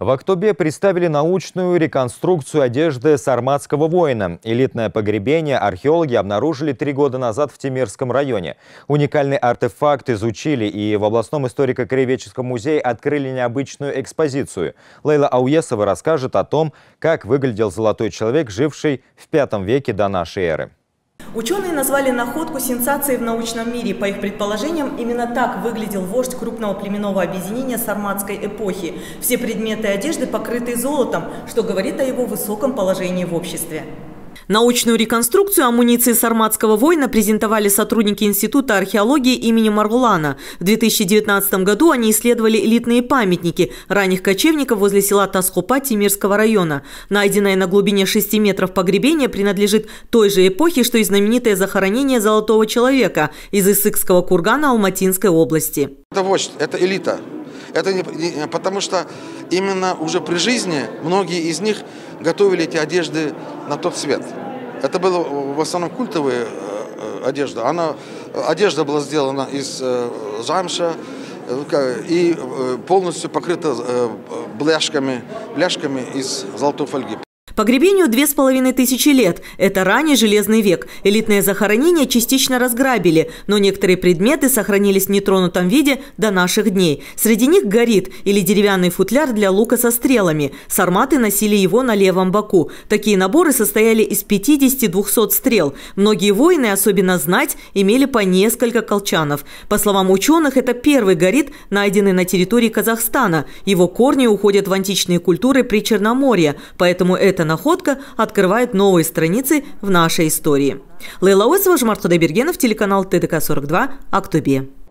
В Актобе представили научную реконструкцию одежды сарматского воина. Элитное погребение археологи обнаружили 3 года назад в Темирском районе. Уникальный артефакт изучили и в областном историко-краеведческом музее открыли необычную экспозицию. Лейла Ауесова расскажет о том, как выглядел золотой человек, живший в V веке до нашей эры. Ученые назвали находку сенсацией в научном мире. По их предположениям, именно так выглядел вождь крупного племенного объединения сарматской эпохи. Все предметы одежды покрыты золотом, что говорит о его высоком положении в обществе. Научную реконструкцию амуниции сарматского воина презентовали сотрудники Института археологии имени Маргулана. В 2019 году они исследовали элитные памятники ранних кочевников возле села Тасхопа Темирского района. Найденное на глубине 6 метров погребение принадлежит той же эпохе, что и знаменитое захоронение золотого человека из Исыкского кургана Алматинской области. Это вождь, это элита. Это не потому что именно уже при жизни многие из них готовили эти одежды на тот свет. Это было в основном культовая одежда. Одежда была сделана из замша и полностью покрыта бляшками из золотой фольги. Погребению 2500 лет. Это ранний железный век. Элитное захоронение частично разграбили, но некоторые предметы сохранились в нетронутом виде до наших дней. Среди них горит или деревянный футляр для лука со стрелами. Сарматы носили его на левом боку. Такие наборы состояли из 50-200 стрел. Многие воины, особенно знать, имели по несколько колчанов. По словам ученых, это первый горит, найденный на территории Казахстана. Его корни уходят в античные культуры Причерноморья, поэтому эта находка открывает новые страницы в нашей истории. Лейла Ауесова, Жомарт Кудайбергенов, телеканал ТДК-42, Актобе.